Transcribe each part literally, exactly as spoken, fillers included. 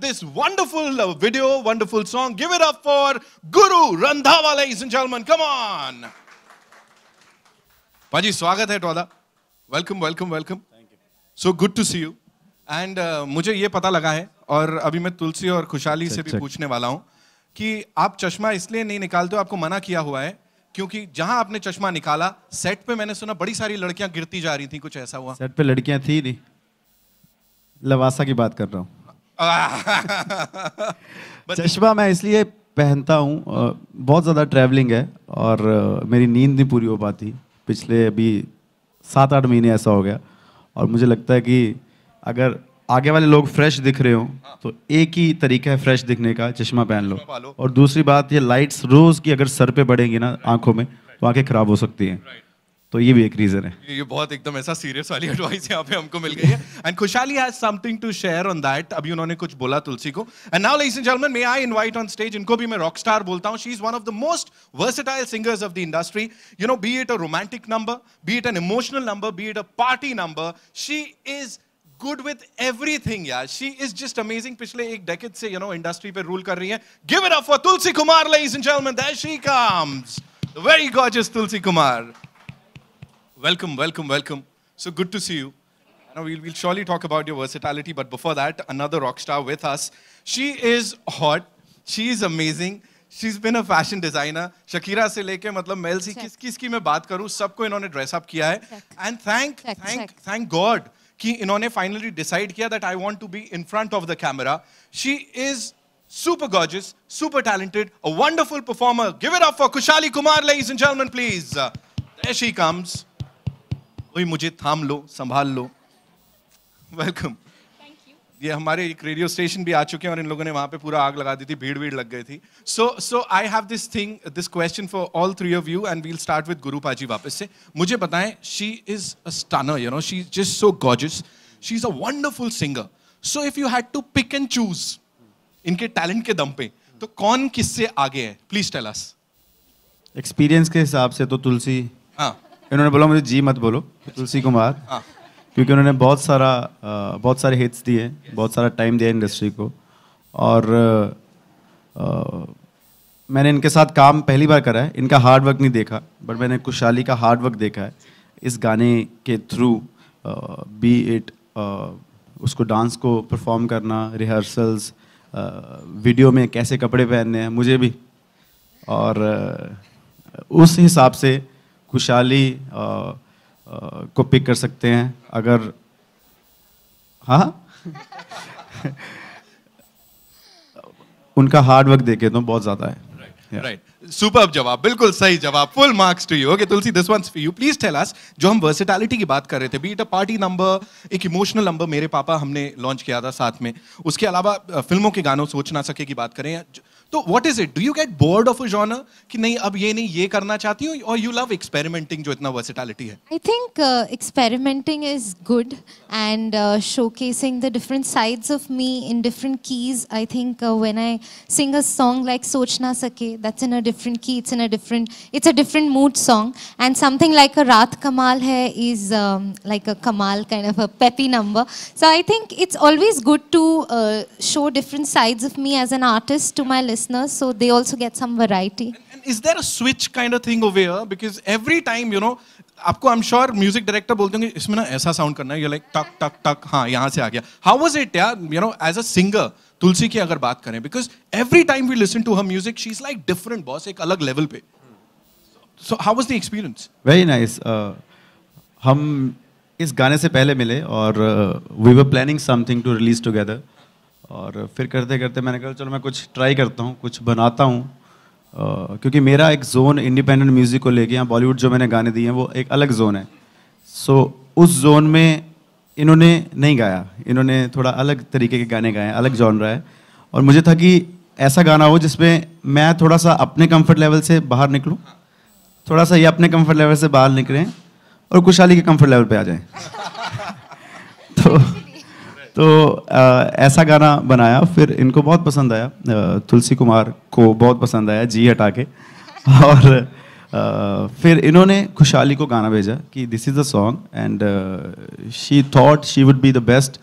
this wonderful uh, video, wonderful song. Give it up for Guru Randhawa, ladies and gentlemen. Come on. Paji, स्वागत है टोला. Welcome, welcome, welcome. Thank you. So good to see you. And uh, मुझे ये पता लगा है और अभी मैं तुलसी और खुशहाली से भी पूछने वाला हूँ कि आप चश्मा इसलिए नहीं निकालते हो, आपको मना किया हुआ है क्योंकि जहां आपने चश्मा निकाला सेट पे मैंने सुना बड़ी सारी लड़कियां गिरती जा रही थी, कुछ ऐसा हुआ? सेट पे लड़कियां थी नहीं, लवासा की बात कर रहा हूँ। चश्मा मैं इसलिए पहनता हूँ, बहुत ज़्यादा ट्रैवलिंग है और मेरी नींद नहीं पूरी हो पाती। पिछले अभी सात आठ महीने ऐसा हो गया और मुझे लगता है कि अगर आगे वाले लोग फ्रेश दिख रहे हो तो एक ही तरीका है फ्रेश दिखने का, चश्मा पहन लो। और दूसरी बात, ये लाइट्स रोज की अगर सर पे पड़ेंगी ना आंखों में तो आंखें खराब हो सकती हैं, तो ये भी एक रीजन है। ये बहुत एकदम ऐसा सीरियस वाली एडवाइस यहाँ पे हमको मिल गई है। And Khushali has something to share on that. अभी उन्होंने कुछ बोला तुलसी को। And now ladies and gentleman, may I invite on stage, इनको भी मैं रॉक स्टार बोलता हूँ। She is one of the most versatile singers of the industry. You know, be it a romantic number, be it an emotional number, be it a party number, she is good with everything, yeah. She is just amazing. पिछले एक decade से, you know, industry पे rule कर रही है. Give it up for Tulsi Kumar, ladies and gentlemen. There she comes, the very gorgeous Tulsi Kumar. Welcome, welcome, welcome. So good to see you. Now we'll, we'll surely talk about your versatility, but before that, another rock star with us. She is hot. She is amazing. She's been a fashion designer. Shakira से लेके मतलब mail सी किस किस की मैं बात करूँ, सबको इन्होंने dress up किया है. And thank, check, thank, check. thank God कि इन्होंने finally decide किया that I want to be in front of the camera. She is super gorgeous, super talented, a wonderful performer. Give it up for Kushali Kumar, ladies and gentlemen, please. Uh, there she comes. ओए मुझे थाम लो, संभाल लो. Welcome. ये हमारे एक radio station भी आ चुके हैं और इन लोगों ने वहाँ पे पूरा आग लगा दी थी, भीड़ भीड़ लग गई थी. So so I have this thing, this question for all three of you, and we'll start with Guru Paji वापस से. मुझे बताएं, she is a stunner, you know, she's just so gorgeous. She's a wonderful singer. So if you had to pick and choose, इनके talent के दम पे, तो कौन किससे आगे है? Please tell us. Experience के हिसाब से तो तुलसी. हाँ. इन्होंने बोला मुझे जी मत बोलो, तुलसी कुमार. हाँ. क्योंकि उन्होंने बहुत सारा बहुत सारे हिट्स दिए, बहुत सारा टाइम दिया इंडस्ट्री को और आ, मैंने इनके साथ काम पहली बार करा है. इनका हार्ड वर्क नहीं देखा, बट मैंने खुशहाली का हार्ड वर्क देखा है इस गाने के थ्रू. बी इट उसको डांस को परफॉर्म करना, रिहर्सल्स, वीडियो में कैसे कपड़े पहनने हैं मुझे भी, और आ, उस हिसाब से खुशहाली Uh, को पिक कर सकते हैं अगर. हाँ. उनका हार्ड वर्क देखे तो बहुत ज्यादा है. राइट, सुपर्ब जवाब, बिल्कुल सही जवाब. Full marks to you. Okay Tulsi, this once for you. Please tell us, जो हम वर्सेटैलिटी की बात कर रहे थे, be it a party number, एक इमोशनल नंबर मेरे पापा हमने लॉन्च किया था साथ में, उसके अलावा फिल्मों के गानों सोच ना सके की बात करें, तो what is it? Do you get bored of a genre कि नहीं अब ये नहीं ये करना चाहती हूँ, और यू लव एक्सपेरिमेंटिंग जो इतना वर्सेटैलिटी है? I think experimenting is good and showcasing the different sides of me in different keys. I think when I sing a song like सोच ना सके, that's in a different key, it's in a different, it's a different mood song. And something like a Raat Kamaal Hai is like a कमाल kind of a peppy number. So I think it's always good to show different sides of me as an artist to my listeners, so they also get some variety. And, and is there a switch kind of thing over here? Because every time, you know, आपको I'm sure music director बोलते होंगे इसमें ना ऐसा sound करना है, you're like टक टक टक, हाँ यहाँ से आ गया. How was it, यार, you know, as a singer, तुलसी की अगर बात करें, because every time we listen to her music, she's like different, boss, एक अलग level पे. So how was the experience? Very nice. Uh, हम इस गाने से पहले मिले और uh, we were planning something to release together. और फिर करते करते मैंने कहा चलो मैं कुछ ट्राई करता हूँ, कुछ बनाता हूँ, क्योंकि मेरा एक जोन इंडिपेंडेंट म्यूज़िक को लेके, यहाँ बॉलीवुड जो मैंने गाने दिए हैं वो एक अलग जोन है. सो so, उस जोन में इन्होंने नहीं गाया, इन्होंने थोड़ा अलग तरीके के गाने गाए, अलग जॉनरा है. और मुझे था कि ऐसा गाना हो जिसमें मैं थोड़ा सा अपने कंफर्ट लेवल से बाहर निकलूँ, थोड़ा सा ये अपने कंफर्ट लेवल से बाहर निकलें और खुशहाली के कंफर्ट लेवल पे आ जाएं. तो तो आ, ऐसा गाना बनाया. फिर इनको बहुत पसंद आया, आ, तुलसी कुमार को बहुत पसंद आया जी हटा के. और आ, फिर इन्होंने खुशहाली को गाना भेजा कि this is a song, and she thought she would be the best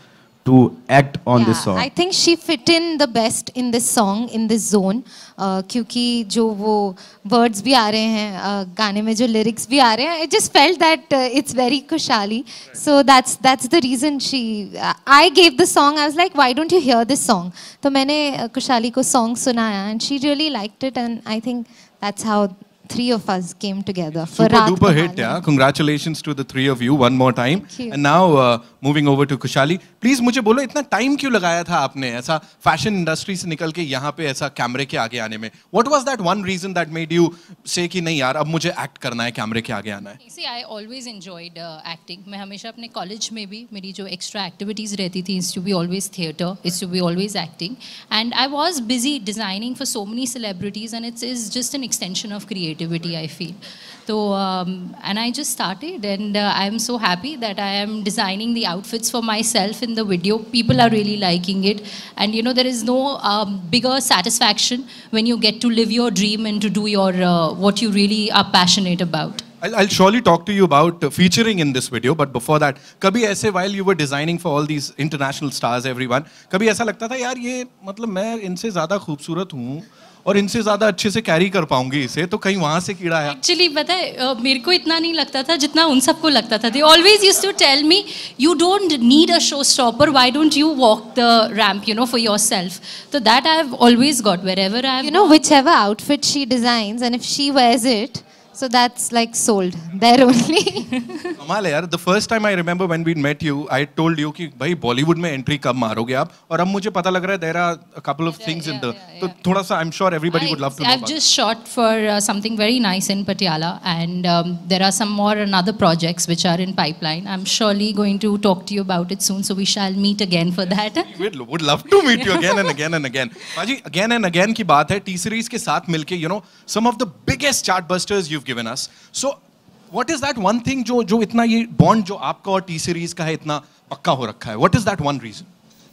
to act on Yeah, this song. I think she fit in the best in this song, in this zone. Uh, क्योंकि जो वो words भी आ रहे हैं, uh, गाने में जो lyrics भी आ रहे हैं, I just felt that uh, it's very Kushali. So that's that's the reason she. Uh, I gave the song. I was like, why don't you hear this song? तो मैंने uh, Kushali को song सुनाया, and she really liked it, and I think that's how three of us came together for Super Raat duper Ko hit, Maluum. yeah. Congratulations to the three of you one more time. Thank you. And now uh, moving over to Kushali. Please मुझे बोलो इतना time क्यों लगाया था आपने ऐसा fashion industry से निकल के यहाँ पे ऐसा कैमरे के आगे आने में? What was that one reason that made you say कि नहीं यार अब मुझे एक्ट करना है, कैमरे के आगे आना है? See, I always enjoyed uh, acting. मैं हमेशा अपने कॉलेज में भी मेरी जो एक्स्ट्रा एक्टिविटीज़ रहती थी is to be always theatre, is to be always acting. And I was busy designing for so many celebrities, and it is just an extension of creativity, I feel. So, um, and I just started, and uh, I am so happy that I am designing the outfits for myself in the video. People are really liking it, and you know there is no um, bigger satisfaction when you get to live your dream and to do your uh, what you really are passionate about. I'll, I'll surely talk to you about uh, featuring in this video, but before that, कभी ऐसे while you were designing for all these international stars, everyone, कभी ऐसा लगता था यार ये मतलब मैं इनसे ज़्यादा खूबसूरत हूँ और इनसे ज़्यादा अच्छे से कैरी कर पाऊंगी इसे, तो कहीं वहाँ से कीड़ा आया? Actually, पता है uh, मेरे को इतना नहीं लगता था जितना उन सबको लगता था. They always used to tell me, you don't need a showstopper. Why don't you walk the ramp, you know, for yourself? So that I have always got wherever I have. You know, whichever outfit she designs, and if she wears it, so that's like sold there only. कमाल है यार. The first time I remember when we met you, I told you कि भाई बॉलीवुड में entry कब मारोगे आप, और अब मुझे पता लग रहा है there are a couple of things in the, तो थोड़ा सा I'm sure everybody would love to know I've about just shot for uh, something very nice in Patiala, and um, there are some more and other projects which are in pipeline. I'm surely going to talk to you about it soon, so we shall meet again for that. We would love to meet you again and again and again. Paji, again and again की बात है, T series के साथ मिलके, you know, some of the biggest chartbusters you've given us. So what is that one thing जो जो इतना ये bond जो आपका और T series का है इतना पक्का हो रखा है? What is that one reason?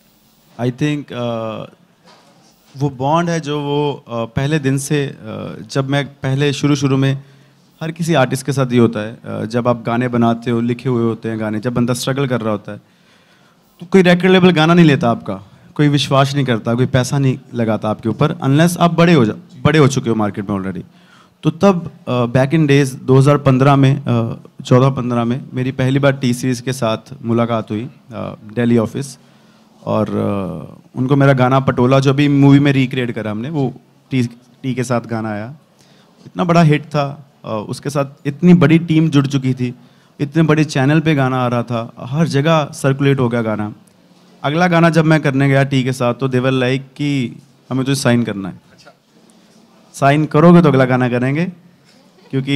I think वो बॉन्ड है जो वो uh, पहले दिन से uh, जब मैं पहले शुरू शुरू में हर किसी आर्टिस्ट के साथ ये होता है, uh, जब आप गाने बनाते हो, लिखे हुए होते हैं गाने, जब बंदा स्ट्रगल कर रहा होता है तो कोई रेकॉर्ड लेबल गाना नहीं लेता आपका, कोई विश्वास नहीं करता, कोई पैसा नहीं लगाता आपके ऊपर अनलेस आप बड़े हो जा बड़े हो चुके हो मार्केट में ऑलरेडी. तो तब बैक इन डेज दो हज़ार पंद्रह में चौदह पंद्रह में मेरी पहली बार टी सीरीज़ के साथ मुलाकात हुई दिल्ली ऑफिस, और uh, उनको मेरा गाना पटोला जो अभी मूवी में रिक्रिएट करा हमने, वो टी टी के साथ गाना आया, इतना बड़ा हिट था. uh, उसके साथ इतनी बड़ी टीम जुड़ चुकी थी, इतने बड़े चैनल पे गाना आ रहा था, हर जगह सर्कुलेट हो गया गाना. अगला गाना जब मैं करने गया टी के साथ तो दे वर लाइक कि हमें तुझे साइन करना है, साइन करोगे तो अगला गाना करेंगे, क्योंकि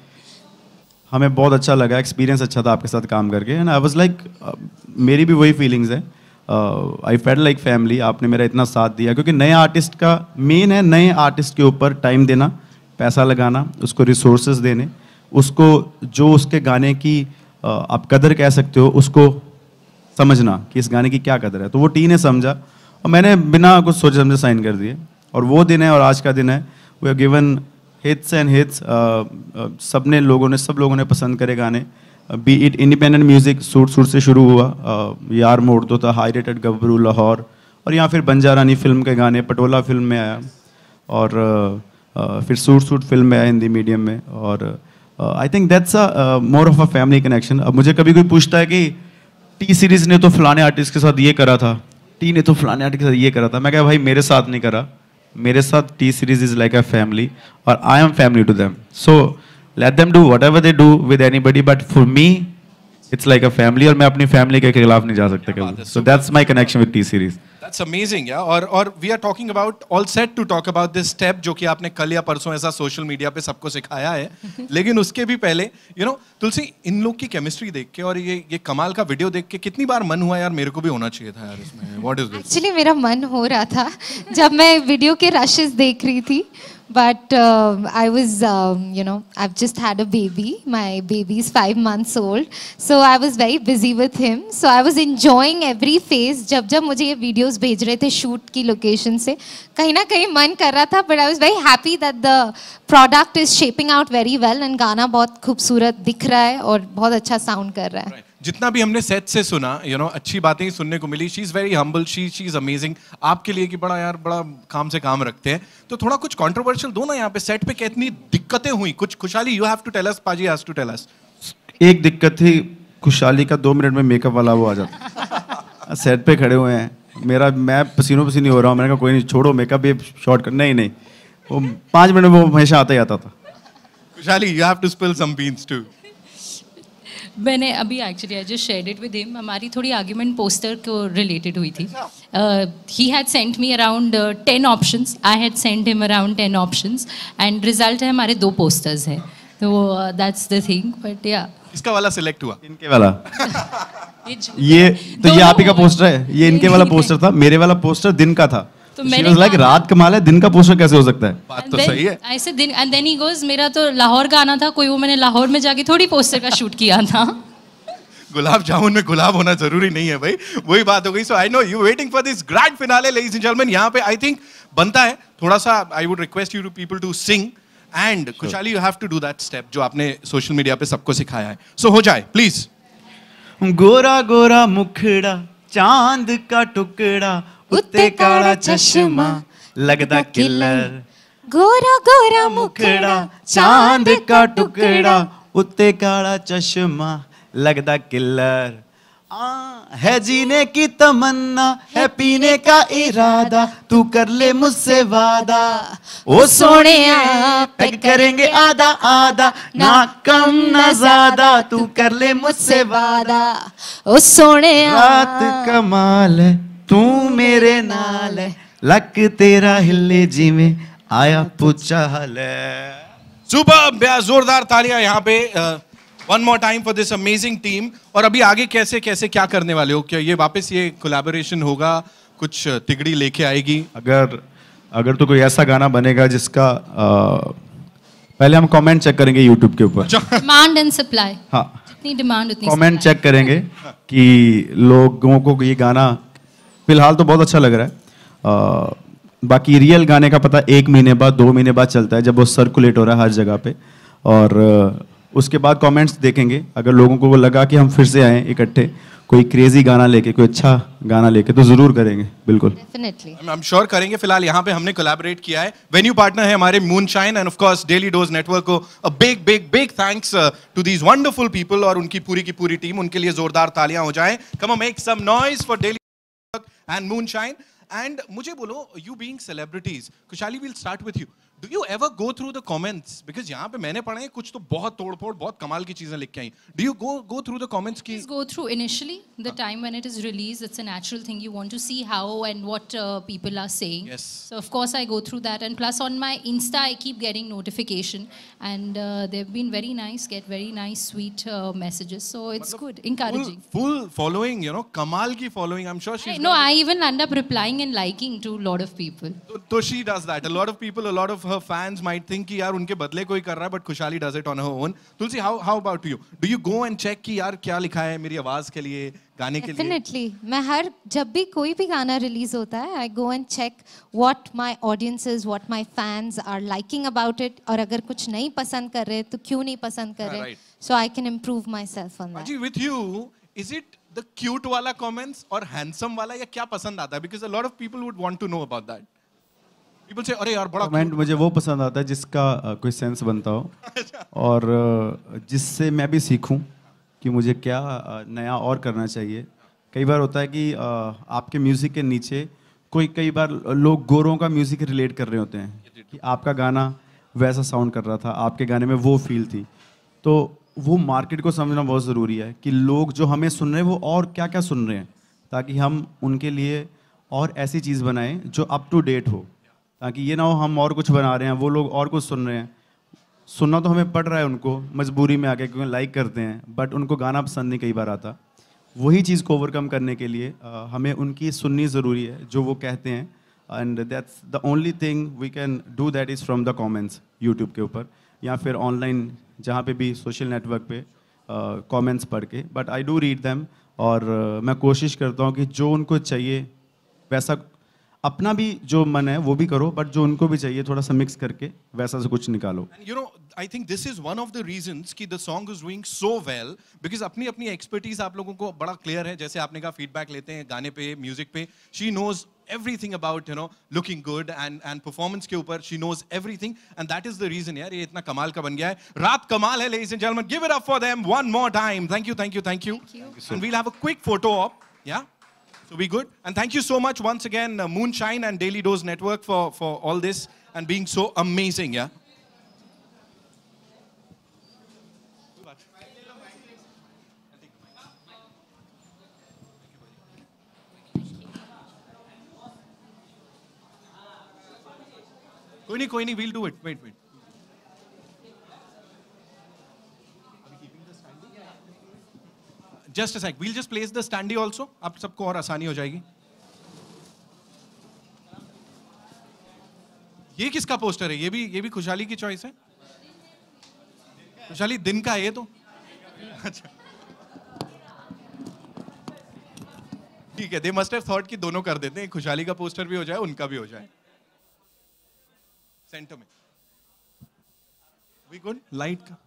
हमें बहुत अच्छा लगा, एक्सपीरियंस अच्छा था आपके साथ काम करके. एंड आई वाज लाइक, मेरी भी वही फीलिंग्स है, आई फेल्ट लाइक फैमिली. आपने मेरा इतना साथ दिया, क्योंकि नए आर्टिस्ट का मेन है नए आर्टिस्ट के ऊपर टाइम देना, पैसा लगाना, उसको रिसोर्सेज देने, उसको जो उसके गाने की uh, आप कदर कह सकते हो, उसको समझना कि इस गाने की क्या कदर है. तो वो टी ने समझा और मैंने बिना कुछ सोचे समझे साइन कर दिए. और वो दिन है और आज का दिन है, we are given hits and hits. सबने लोगों ने सब लोगों ने पसंद करे गाने, be it independent music, suit suit से शुरू हुआ, uh, यार मोड़ दो था, हाई रेटेड गबरू लाहौर, और यहाँ फिर बंजारानी फिल्म के गाने, पटोला फिल्म में आया, और uh, uh, फिर सूट सूट फिल्म में आया हिंदी मीडियम में. और I think that's a more of a family connection. अब मुझे कभी कोई पूछता है कि टी सीरीज़ ने तो फलाने आर्टिस्ट के साथ ये करा था, टी ने तो फलाने आर्टिस्ट के साथ ये करा था, मैं कहा भाई मेरे साथ नहीं करा, मेरे साथ T Series is like a family और I am family to them. So let them do whatever they do with anybody, but for me it's like a family, और मैं अपनी फैमिली के खिलाफ नहीं जा सकता कभी. So that's my connection with T Series. That's amazing, yeah. और और we are talking about all set to talk about this step जो कि आपने कल या परसों ऐसा सोशल मीडिया पे सबको सिखाया है. लेकिन उसके भी पहले you know तुलसी, इन लोग की केमिस्ट्री देख के और ये ये कमाल का वीडियो देख के कितनी बार मन हुआ यार मेरे को भी होना चाहिए था यार इसमें. What is this? एक्चुअली मेरा मन हो रहा था जब मैं वीडियो के रशेस देख रही थी, but uh, I was um, you know I've just had a baby. My baby is five months old, so I was very busy with him. So I was enjoying every phase. जब जब मुझे ये videos भेज रहे थे shoot की location से, कहीं ना कहीं मन कर रहा था, but I was very happy that the product is shaping out very well and गाना बहुत खूबसूरत दिख रहा है और बहुत अच्छा साउंड कर रहा है. जितना भी हमने सेट से सुना, यू you नो know, अच्छी बातें ही सुनने को मिली. She is very humble, she she is amazing. आपके लिए कि बड़ा यार बड़ा काम से काम रखते हैं, तो थोड़ा कुछ कंट्रोवर्शियल दो ना यहाँ पे. सेट पे कितनी दिक्कतें हुई, कुछ Khushali you have to tell us, पाजी हैज टू टेल अस. एक दिक्कत थी, खुशहाली का दो मिनट में मेकअप वाला वो आ जाता. सेट पे खड़े हुए हैं, मेरा मैं पसीनों पसीनी हो रहा हूँ. मैंने कहा कोई नहीं, छोड़ो मेकअप ये शॉर्ट कर. नहीं नहीं, वो पाँच मिनट में वो हमेशा आता ही आता था. Khushali, you have to spill some beans too. मैंने अभी actually I just shared it with him. हमारी थोड़ी आर्ग्यूमेंट पोस्टर को रिलेटेड हुई थी. He had sent me around ten options, I had sent him around ten options, and result है हमारे दो पोस्टर्स हैं. तो दैट्स द थिंग. बट या इसका वाला सिलेक्ट हुआ, इनके वाला ये तो ये आप ही का पोस्टर है, ये इनके वाला पोस्टर था. मेरे वाला पोस्टर दिन का था. तो She मैंने was like, कहा- रात कमाल है, दिन का पोस्टर कैसे हो सकता है? बात तो सही है. ऐसे दिन एंड देन ही गोज, मेरा तो लाहौर का आना था, कोई वो मैंने लाहौर में जाके थोड़ी पोस्टर का शूट किया था. गुलाब जामुन में गुलाब होना जरूरी नहीं है भाई, वही बात हो गई. So I know you waiting for this grand finale ladies and gentleman. यहाँ पे आई थिंक बनता है थोड़ा सा, I would request you two people to sing and Khushali you have to do that step जो आपने सोशल मीडिया पे सबको सिखाया है. सो हो जाए प्लीज. गोरा गोरा मुखड़ा, चांद का टुकड़ा, उत्ते काला चश्मा, लगदा किलर. गोरा गोरा मुखड़ा, चांद का टुकड़ा, उत्ते काला चश्मा, लगदा किलर. आ, है जीने की तमन्ना, है पीने का इरादा, तू कर ले मुझसे वादा. ओ सोनिया, पैग करेंगे आधा आधा, ना कम ना ज्यादा, तू कर ले मुझसे वादा. ओ सोने रात कमाल है, तू मेरे नाल है, लक तेरा हिले जी में आया पूछा हाल है. सुपर, जोरदार तालियां यहाँ पे. One more time for this amazing team. और अभी आगे कैसे कैसे क्या करने वाले हो? क्या ये वापस ये कोलैबोरेशन होगा, कुछ तिगड़ी लेके आएगी? अगर अगर तो कोई ऐसा गाना बनेगा जिसका आ, पहले हम कमेंट चेक करेंगे यूट्यूब के ऊपर. Demand and supply. हाँ, जितनी डिमांड उतनी कमेंट supply. चेक करेंगे कि लोगों को ये गाना फिलहाल तो बहुत अच्छा लग रहा है. आ, बाकी रियल गाने का पता एक महीने बाद, दो महीने बाद चलता है, जब वो सर्कुलेट हो रहा है हर जगह पे. और आ, उसके बाद कमेंट्स देखेंगे. अगर लोगों को वो लगा कि हम फिर से आए इकट्ठे कोई क्रेजी गाना लेके, कोई अच्छा गाना लेके, तो जरूर करेंगे. बिल्कुल, डेफिनेटली. आई एम श्योर करेंगे. फिलहाल यहाँ पे हमने कोलैबोरेट किया है. वेन्यू पार्टनर है हमारे Moonshine, and of course Daily Dose network को a big big big thanks to these wonderful people और उनकी पूरी की पूरी टीम. उनके लिए जोरदार तालियां हो जाएं. Come on, make some noise for Daily and Moonshine. And मुझे बोलो, you being celebrities, Khushali will start with you. Do you ever go through the comments? Because यहाँ पे मैंने पढ़ा है कुछ तो बहुत तोड़फोड़, बहुत कमाल की चीजें लिख के आई. Do you go go through the comments की? Please go through initially the time when it is released. It's a natural thing. You want to see how and what uh, people are saying. Yes. So of course I go through that, and plus on my Insta I keep getting notification, and uh, they've been very nice. Get very nice, sweet uh, messages. So it's good, encouraging. Full, full following, you know, कमाल की following. I'm sure she's. I, no, I even end up replying and liking to a lot of people. तो, तो she does that. A lot of people, a lot of her fans might think कि यार उनके बदले कोई कर रहा है, but खुशहाली does it on her own. Tulsi, how how about you? Do you go and check कि यार क्या लिखा है मेरी आवाज के लिए, गाने के लिए? डेफिनेटली. मैं हर जब भी कोई भी गाना रिलीज होता है, I go and check what my audiences, what my fans are liking about it. और अगर कुछ नहीं पसंद कर रहे तो क्यों नहीं पसंद कर Yeah, रहे, right. So I can improve my myself on. Aji, with you, is it the cute वाला comments और handsome वाला, या क्या पसंद आता है? Because a lot of people would want to know about that. People say, अरे यार बड़ा कमेंट मुझे वो पसंद आता है जिसका आ, कोई सेंस बनता हो, और आ, जिससे मैं भी सीखूं कि मुझे क्या आ, नया और करना चाहिए. कई बार होता है कि आ, आपके म्यूज़िक के नीचे कोई कई बार लोग गोरों का म्यूज़िक रिलेट कर रहे होते हैं कि आपका गाना वैसा साउंड कर रहा था, आपके गाने में वो फील थी. तो वो मार्केट को समझना बहुत ज़रूरी है कि लोग जो हमें सुन रहे हैं वो और क्या क्या सुन रहे हैं, ताकि हम उनके लिए और ऐसी चीज़ बनाएं जो अप टू डेट हो, ताकि ये ना हो हम और कुछ बना रहे हैं, वो लोग और कुछ सुन रहे हैं. सुनना तो हमें पड़ रहा है उनको मजबूरी में आके, क्योंकि लाइक करते हैं, बट उनको गाना पसंद नहीं कई बार आता. वही चीज़ को ओवरकम करने के लिए आ, हमें उनकी सुननी ज़रूरी है जो वो कहते हैं. And that's the only thing we can do, that is from the comments YouTube के ऊपर या फिर ऑनलाइन जहाँ पे भी सोशल नेटवर्क पे कमेंट्स पढ़ के. But I do read them, और uh, मैं कोशिश करता हूँ कि जो उनको चाहिए वैसा अपना भी जो मन है वो भी करो, बट जो उनको भी चाहिए थोड़ा सा मिक्स करके वैसा से कुछ निकालो. And you know, I think this is one of the reasons कि the song is doing so well because अपनी अपनी expertise आप लोगों को बड़ा clear है. जैसे आपने कहा feedback लेते हैं गाने पे, music पे. She knows everything about, you know, looking good and and performance के ऊपर. She knows everything and that is the reason यार ये इतना कमाल का बन गया है. रात कमाल है, ladies and gentlemen. Give it up for them one more time. Thank you, thank you, thank you. Thank you. And we'll have a quick photo op. Yeah. So we good? And thank you so much once again, uh, Moonshine and Daily Dose Network for, for all this and being so amazing, yeah? कोई नहीं, कोई नहीं, we'll do it. Wait, wait. Just a sec. We'll just place the standee also. आप सबको और आसानी हो जाएगी. ये किसका पोस्टर है? ये भी ये भी खुशहाली की चॉइस है. खुशहाली दिन का है ये तो. अच्छा. ठीक है. They must have thought कि दोनों कर देते हैं. खुशहाली का पोस्टर भी हो जाए, उनका भी हो जाए. सेंटर में. We good? Light का.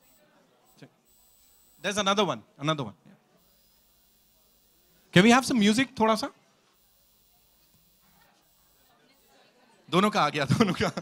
There's another one. Another one. Can we have some music थोड़ा सा? दोनों का आ गया, दोनों का.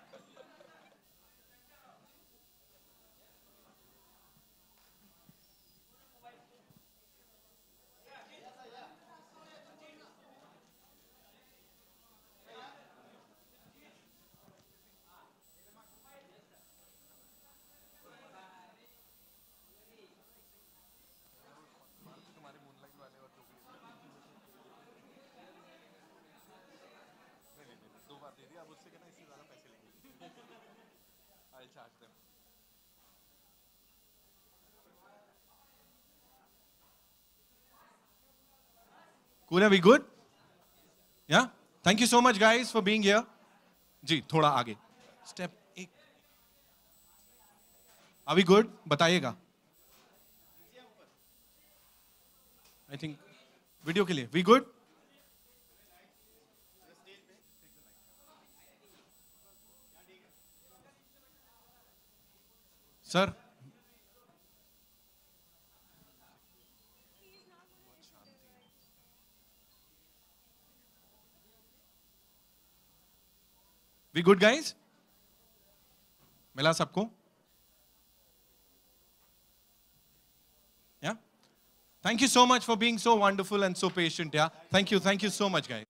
Cool, are we good? Yeah? Thank you so much guys for being here. जी, थोड़ा आगे. Step एक. Are we good? बताइएगा. I think वीडियो के लिए. We good? Sir? We good guys? मिला सबको? Yeah? Thank you so much for being so wonderful and so patient, yeah? Thank you, thank you so much guys.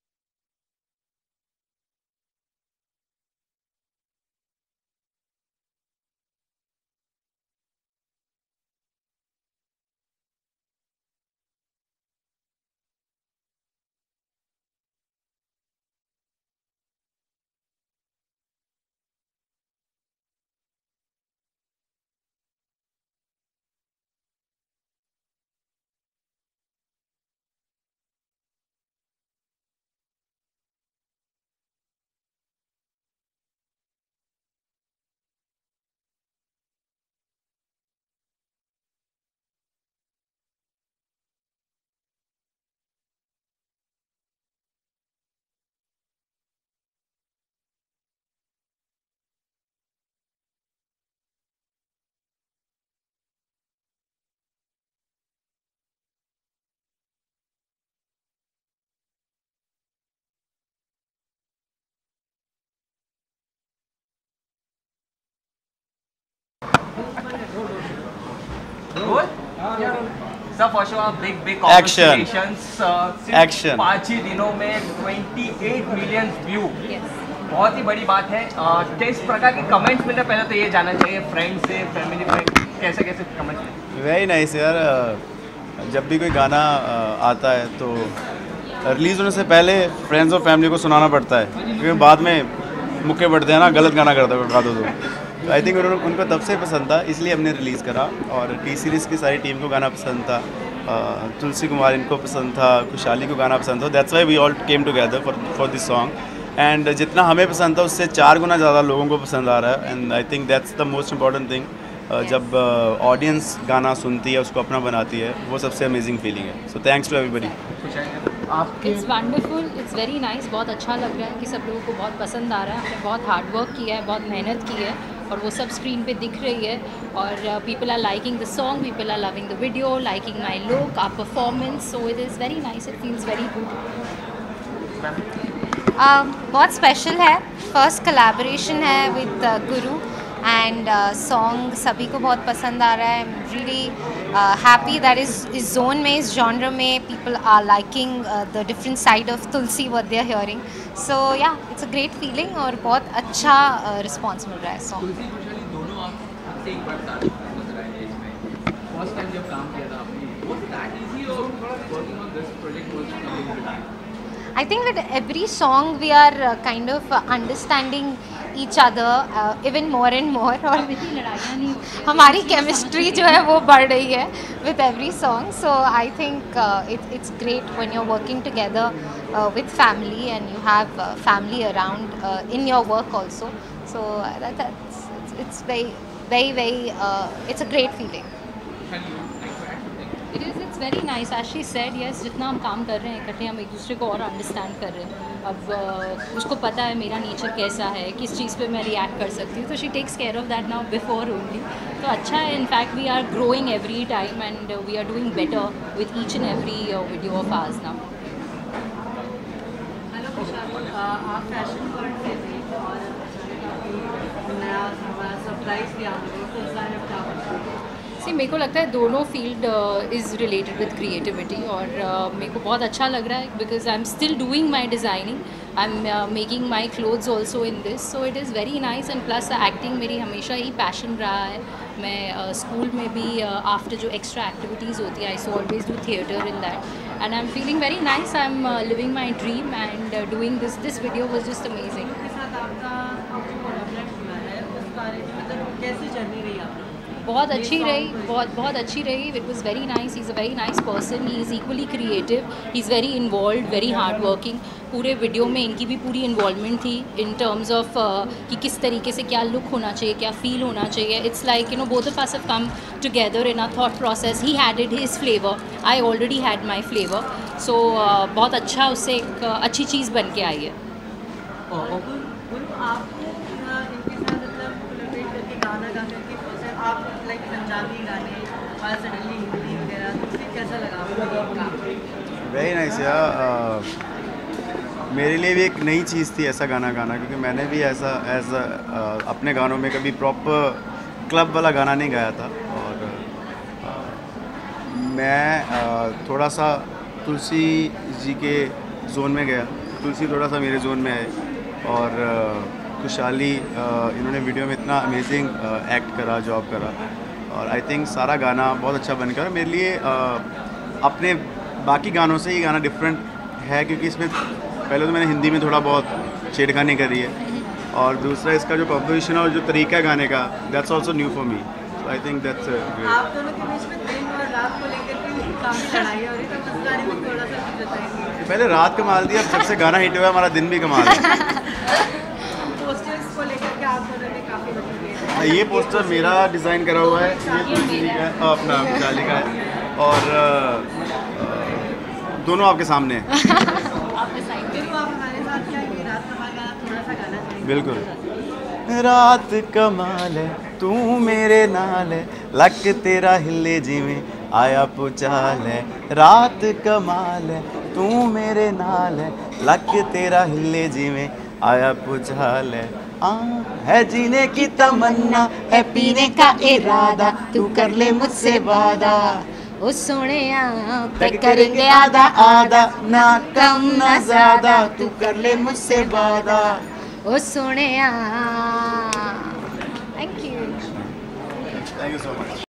Sir, for sure, big, big Action. congratulations. Uh, सिर्फ Action. पाँच ही दिनों में अट्ठाईस million view. बहुत ही बड़ी बात है. uh, किस प्रकार के कमेंट्स मिले पहले तो ये जानना चाहिए फ्रेंड्स से, फैमिली में कैसे कैसे कमेंट्स मिले? वेरी नाइस यार. जब भी कोई गाना आता है तो रिलीज़ होने से पहले फ्रेंड्स और फैमिली को सुनाना पड़ता है, क्योंकि बाद में मुक्के पड़ते हैं ना, गलत गाना करता है गा दो तो आई थिंक उन्होंने उनको तब से पसंद था, इसलिए हमने रिलीज़ करा. और टी सीरीज़ की सारी टीम को गाना पसंद था, तुलसी कुमार इनको पसंद था, खुशहाली को गाना पसंद था. That's why we all came together for for this song. And जितना हमें पसंद था उससे चार गुना ज़्यादा लोगों को पसंद आ रहा है. And I think that's the most important thing. जब ऑडियंस गाना सुनती है, उसको अपना बनाती है, वो सबसे अमेजिंग फीलिंग है. So thanks to everybody. आपके it's wonderful, it's very nice. बहुत अच्छा लग रहा है कि सब लोगों को बहुत पसंद आ रहा है। हमने बहुत हार्ड वर्क किया है, बहुत मेहनत की है और वो सब स्क्रीन पे दिख रही है। और people are liking the song, people are loving the video, liking my look, our performance, so it is very nice, it feels very good. बहुत स्पेशल है, फर्स्ट कोलैबोरेशन है विद गुरु एंड सॉन्ग सभी को बहुत पसंद आ रहा है। I am really happy that is इस जोन में, इस जॉनर में people are liking the different side of Tulsi what they are hearing. सो या इट्स अ ग्रेट फीलिंग और बहुत अच्छा रिस्पॉन्स मिल रहा है सॉन्ग। दोनों आपसे एक बार साथ नजर आए इसमें फर्स्ट टाइम जब काम किया था आपने, वाज दैट इजी और working on this project was coming with time? I think with every song we are uh, kind of uh, understanding each other uh, even more and more और हमारी chemistry जो है वो बढ़ रही है with every song. So I think uh, it, it's great when you're working together uh, with family and you have uh, family around uh, in your work also. So uh, that, that's it's, it's very very very uh, it's a great feeling. It is it's very nice as she said. Yes, जितना हम काम कर रहे हैं इकट्ठे, हम एक दूसरे को और अंडरस्टैंड कर रहे हैं। अब uh, उसको पता है मेरा नेचर कैसा है, किस चीज़ पे मैं रिएक्ट कर सकती हूँ, तो she takes care of that now before only. तो अच्छा है, in fact we are growing every time and we are doing better with each and every video of ours now. Hello Khushhal, आप फैशन वर्ल्ड से थे और नया हमारा सरप्राइज दिया हमको, तो उस बारे में क्या बताओ? सी, मेरे को लगता है दोनों field is related with creativity और uh, मेरे को बहुत अच्छा लग रहा है because I am still doing my designing, I am making my clothes also in this, so it is very nice. And plus acting मेरी हमेशा ही पैशन रहा है। मैं स्कूल uh, में भी आफ्टर uh, जो एक्स्ट्रा एक्टिविटीज़ होती है, I so always do theatre in that and I am feeling very nice. I am living my dream and doing this this video was just amazing. के साथ आपका collaborate हुआ है, उस बारे में मतलब कैसी जर्नी रही आपकी? बहुत अच्छी रही, बहुत बहुत अच्छी रही। It was very nice, he is a very nice person, he is equally creative, he is very involve, very hard working. पूरे वीडियो में इनकी भी पूरी इन्वॉल्वमेंट थी इन टर्म्स ऑफ कि किस तरीके से क्या लुक होना चाहिए, क्या फील होना चाहिए। It's like you know both of us have come together in our thought process. He had it his flavour, I already had my flavour, so बहुत अच्छा उससे एक uh, अच्छी चीज़ बन के आई है। गुरु आपको इनके साथ मतलब कोलैबोरेट करके गाना गाने की प्रोसेस, आप लाइक पंजाबी गाने और सडनली हिंदी वगैरह, तो फिर कैसा लगा आपको? वेरी नाइस यार, मेरे लिए भी एक नई चीज़ थी ऐसा गाना गाना, क्योंकि मैंने भी ऐसा एज अपने गानों में कभी प्रॉपर क्लब वाला गाना नहीं गाया था। और आ, मैं आ, थोड़ा सा तुलसी जी के जोन में गया, तुलसी थोड़ा सा मेरे जोन में है। और खुशहाली इन्होंने वीडियो में इतना अमेजिंग एक्ट करा, जॉब करा, और आई थिंक सारा गाना बहुत अच्छा बन गया। मेरे लिए आ, अपने बाकी गानों से ये गाना डिफरेंट है, क्योंकि इसमें पहले तो मैंने हिंदी में थोड़ा बहुत छेड़खानी करी है, और दूसरा इसका जो कंपोजिशन और जो तरीका है गाने का, that's also new for me. So I think that's आप दोनों के बीच में दिन और रात को लेकर के काफ़ी लड़ाई हो रही है, तो उस बारे में थोड़ा सा कुछ बताएंगे? पहले रात कमाल दी, अब जब से गाना हिट हुआ हमारा दिन भी कमाल है। पोस्टर्स को लेकर के आप दोनों ने काफ़ी बदल ये पोस्टर मेरा डिज़ाइन करा हुआ है, ये तुलसी जी का है, अ, अपना खुशहाली का है, और अ, अ, दोनों आपके सामने हैं। आप हमारे साथ क्या ये रात कमाल गाना थोड़ा सा गाना चाहिए? बिल्कुल। रात कमाल है तू मेरे नाल है, लक तेरा हिले जिमें आया पुचाल है। रात कमाल है तू मेरे नाल है, लक तेरा हिले जिमें आया पुचाल है। आ, है जीने की तमन्ना, है पीने का इरादा, तू कर ले मुझसे वादा, ओ सोने तय करेंगे आधा आधा, ना कम ना ज्यादा, तू कर ले मुझसे वादा। ओ सोने thank you. Thank you so much.